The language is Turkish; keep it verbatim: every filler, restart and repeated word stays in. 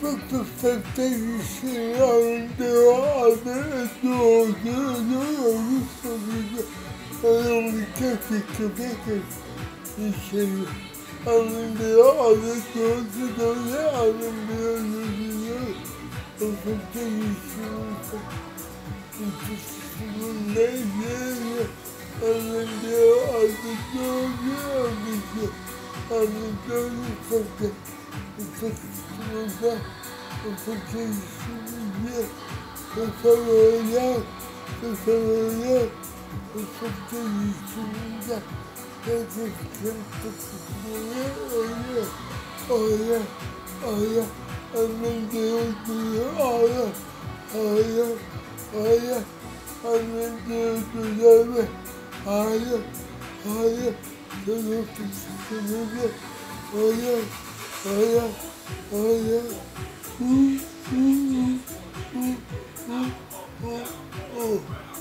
Fıkıfta işlerinde adet olduğunu oluşturdu. Aramızda fikirde işleri alındığı adet olduğunu alındığı yüzünü fıkıfta işlerinde İkisinin neyini alındığı adet olduğunu alındığı fıkıfta Fıkıfta Fıkıfta Fıkıfta Fıkıfta Fıkıfta yüzünde Fıkıfta öyle öyle öyle anladığı öyle öyle öyle anladığı öyle öyle öyle Fıkıfta öyle öyle öyle uh uh uh uh uh uh